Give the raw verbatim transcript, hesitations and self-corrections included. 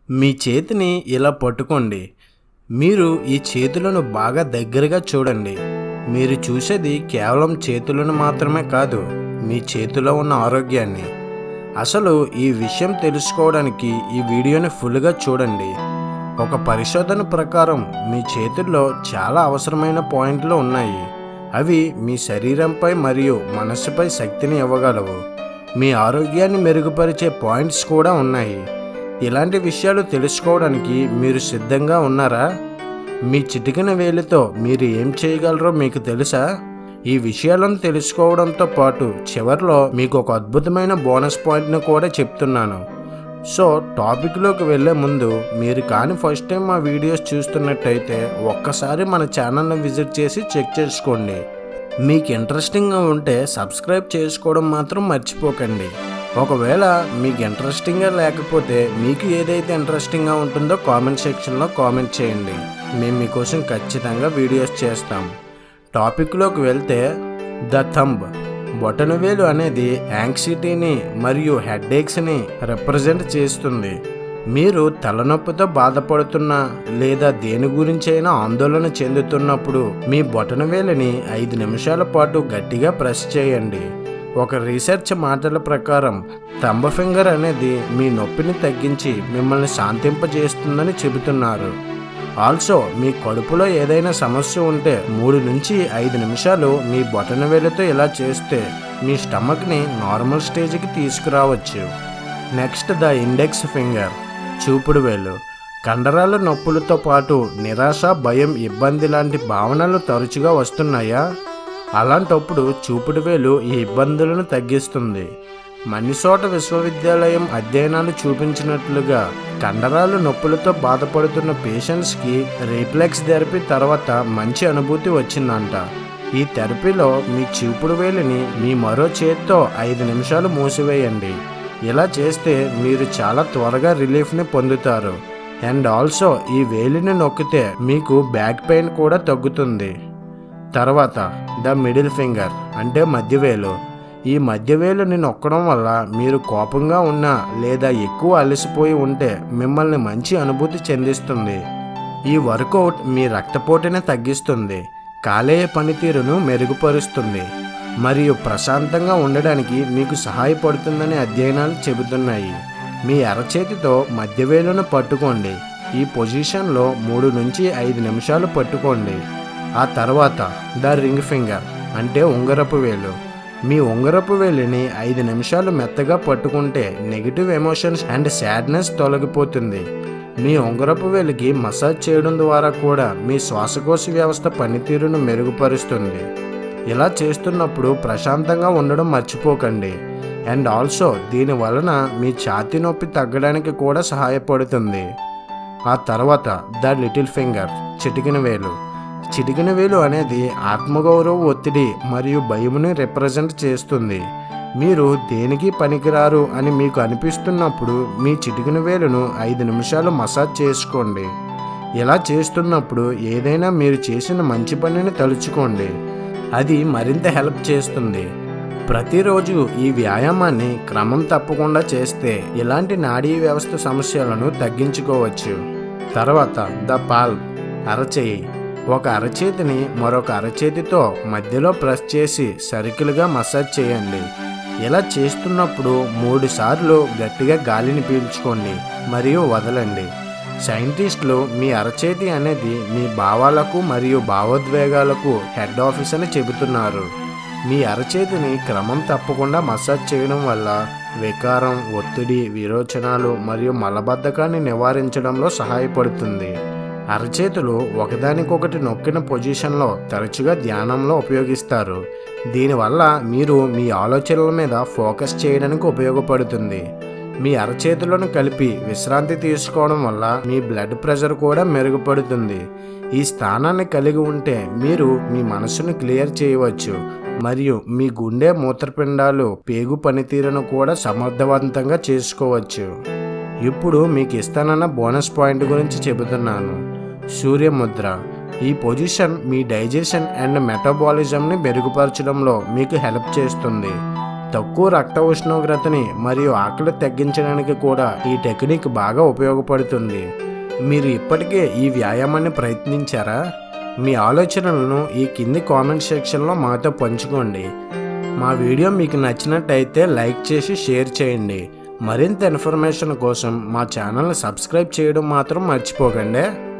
మీ చేతిని ఇలా పట్టుకోండి. మీరు ఈ చేతులను బాగా దగ్గరగా చూడండి. మీరు చూసేది కేవలం చేతులను మాత్రమే కాదు, మీ చేతిలో ఉన్న ఆరోగ్యాన్ని. అసలు ఈ విషయం తెలుసుకోవడానికి ఈ వీడియోని ఫుల్గా చూడండి. ఒక పరిశోధన ప్రకారం మీ చేతుల్లో చాలా అవసరమైన పాయింట్లు ఉన్నాయి. అవి మీ శరీరంపై మరియు మనస్సుపై శక్తిని ఇవ్వగలవు. మీ ఆరోగ్యాన్ని మెరుగుపరిచే పాయింట్స్ కూడా ఉన్నాయి. ఇలాంటి విషయాలు తెలుసుకోవడానికి మీరు సిద్ధంగా ఉన్నారా? మీ చిటికెన వేలితో మీరు ఏం చేయగలరో మీకు తెలుసా? ఈ విషయాలను తెలుసుకోవడంతో పాటు చివరిలో మీకు ఒక అద్భుతమైన బోనస్ పాయింట్ను కూడా చెప్తున్నాను. సో టాపిక్లోకి వెళ్ళే ముందు మీరు కానీ ఫస్ట్ టైం మా వీడియోస్ చూస్తున్నట్టయితే ఒక్కసారి మన ఛానల్ని విజిట్ చేసి చెక్ చేసుకోండి. మీకు ఇంట్రెస్టింగ్గా ఉంటే సబ్స్క్రైబ్ చేసుకోవడం మాత్రం మర్చిపోకండి. ఒకవేళ మీకు ఇంట్రెస్టింగ్గా లేకపోతే మీకు ఏదైతే ఇంట్రెస్టింగ్గా ఉంటుందో కామెంట్ సెక్షన్లో కామెంట్ చేయండి. మేము మీకోసం ఖచ్చితంగా వీడియోస్ చేస్తాం. టాపిక్లోకి వెళ్తే ద థంబ్ బొటనవేలు అనేది యాంగ్జైటీని మరియు హెడేక్స్ని రిప్రజెంట్ చేస్తుంది. మీరు తలనొప్పితో బాధపడుతున్నా లేదా దేని గురించైనా ఆందోళన చెందుతున్నప్పుడు మీ బొటనవేలుని ఐదు నిమిషాల పాటు గట్టిగా ప్రెస్ చేయండి. ఒక రీసెర్చ్ మాటల ప్రకారం థంబ్ ఫింగర్ అనేది మీ నొప్పిని తగ్గించి మిమ్మల్ని శాంతింపజేస్తుందని చెబుతున్నారు. ఆల్సో మీ కడుపులో ఏదైనా సమస్య ఉంటే మూడు నుంచి ఐదు నిమిషాలు మీ బొటనవేలుతో ఇలా చేస్తే మీ స్టమక్ని నార్మల్ స్టేజ్కి తీసుకురావచ్చు. నెక్స్ట్ ద ఇండెక్స్ ఫింగర్ చూపుడు వేలు. కండరాల నొప్పులతో పాటు నిరాశ, భయం, ఇబ్బంది లాంటి భావనలు తరచుగా వస్తున్నాయా? అలాంటప్పుడు చూపుడు వేలు ఈ ఇబ్బందులను తగ్గిస్తుంది. మిన్నసోటా విశ్వవిద్యాలయం అధ్యయనాలు చూపించినట్లుగా కండరాల నొప్పులతో బాధపడుతున్న పేషెంట్స్కి రీఫ్లెక్స్ థెరపీ తర్వాత మంచి అనుభూతి వచ్చిందంట. ఈ థెరపీలో మీ చూపుడు వేలిని మీ మరో చేత్తో ఐదు నిమిషాలు మూసివేయండి. ఇలా చేస్తే మీరు చాలా త్వరగా రిలీఫ్ని పొందుతారు. అండ్ ఆల్సో ఈ వేలిని నొక్కితే మీకు బ్యాక్ పెయిన్ కూడా తగ్గుతుంది. తర్వాత ద మిడిల్ ఫింగర్ అంటే మధ్యవేలు. ఈ మధ్యవేలుని నొక్కడం వల్ల మీరు కోపంగా ఉన్నా లేదా ఎక్కువ అలసిపోయి ఉంటే మిమ్మల్ని మంచి అనుభూతి చెందిస్తుంది. ఈ వర్కౌట్ మీ రక్తపోటుని తగ్గిస్తుంది, కాలేయ పనితీరును మెరుగుపరుస్తుంది మరియు ప్రశాంతంగా ఉండడానికి మీకు సహాయపడుతుందని అధ్యయనాలు చెబుతున్నాయి. మీ అరచేతితో మధ్యవేలును పట్టుకోండి. ఈ పొజిషన్లో మూడు నుంచి ఐదు నిమిషాలు పట్టుకోండి. ఆ తర్వాత ద రింగ్ ఫింగర్ అంటే ఉంగరపు వేలు. మీ ఉంగరపు వేలిని ఐదు నిమిషాలు మెత్తగా పట్టుకుంటే నెగిటివ్ ఎమోషన్స్ అండ్ సాడ్నెస్ తొలగిపోతుంది. మీ ఉంగరపు వేలికి మసాజ్ చేయడం ద్వారా కూడా మీ శ్వాసకోశ వ్యవస్థ పనితీరును మెరుగుపరుస్తుంది. ఇలా చేస్తున్నప్పుడు ప్రశాంతంగా ఉండడం మర్చిపోకండి. అండ్ ఆల్సో దీని వలన మీ ఛాతీ నొప్పి తగ్గడానికి కూడా సహాయపడుతుంది. ఆ తర్వాత ద లిటిల్ ఫింగర్ చిటికెన వేలు. చిటికెన వేలు అనేది ఆత్మగౌరవ, ఒత్తిడి మరియు భయముని రిప్రజెంట్ చేస్తుంది. మీరు దేనికి పనికిరారు అని మీకు అనిపిస్తున్నప్పుడు మీ చిటికెన వేలును ఐదు నిమిషాలు మసాజ్ చేసుకోండి. ఇలా చేస్తున్నప్పుడు ఏదైనా మీరు చేసిన మంచి పనిని తలుచుకోండి. అది మరింత హెల్ప్ చేస్తుంది. ప్రతిరోజు ఈ వ్యాయామాన్ని క్రమం తప్పకుండా చేస్తే ఇలాంటి నాడీ వ్యవస్థ సమస్యలను తగ్గించుకోవచ్చు. తర్వాత ద పాల్మ్ అరచేయి. ఒక అరచేతిని మరొక అరచేతితో మధ్యలో ప్రెస్ చేసి సర్కిల్గా మసాజ్ చేయండి. ఇలా చేస్తున్నప్పుడు మూడు సార్లు గట్టిగా గాలిని పీల్చుకోండి మరియు వదలండి. సైంటిస్టులు మీ అరచేతి అనేది మీ భావాలకు మరియు భావోద్వేగాలకు హెడ్ ఆఫీస్ అని చెబుతున్నారు. మీ అరచేతిని క్రమం తప్పకుండా మసాజ్ చేయడం వల్ల వికారం, ఒత్తిడి, విరోచనాలు మరియు మలబద్ధకాన్ని నివారించడంలో సహాయపడుతుంది. అరచేతులు ఒకదానికొకటి నొక్కిన పొజిషన్లో తరచుగా ధ్యానంలో ఉపయోగిస్తారు. దీనివల్ల మీరు మీ ఆలోచనల మీద ఫోకస్ చేయడానికి ఉపయోగపడుతుంది. మీ అరచేతులను కలిపి విశ్రాంతి తీసుకోవడం వల్ల మీ బ్లడ్ ప్రెషర్ కూడా మెరుగుపడుతుంది. ఈ స్థానాన్ని కలిగి ఉంటే మీరు మీ మనసును క్లియర్ చేయవచ్చు మరియు మీ గుండె, మూత్రపిండాలు, పేగు పనితీరును కూడా సమర్థవంతంగా చేసుకోవచ్చు. ఇప్పుడు మీకు ఇస్తానన్న బోనస్ పాయింట్ గురించి చెబుతున్నాను. సూర్యముద్ర. ఈ పొజిషన్ మీ డైజెషన్ అండ్ మెటబాలిజంని మెరుగుపరచడంలో మీకు హెల్ప్ చేస్తుంది. తక్కువ రక్త ఉష్ణోగ్రతని మరియు ఆకలి తగ్గించడానికి కూడా ఈ టెక్నిక్ బాగా ఉపయోగపడుతుంది. మీరు ఇప్పటికే ఈ వ్యాయామాన్ని ప్రయత్నించారా? మీ ఆలోచనలను ఈ కింది కామెంట్ సెక్షన్లో మాతో పంచుకోండి. మా వీడియో మీకు నచ్చినట్టయితే లైక్ చేసి షేర్ చేయండి. మరింత ఇన్ఫర్మేషన్ కోసం మా ఛానల్ని సబ్స్క్రైబ్ చేయడం మాత్రం మర్చిపోకండి.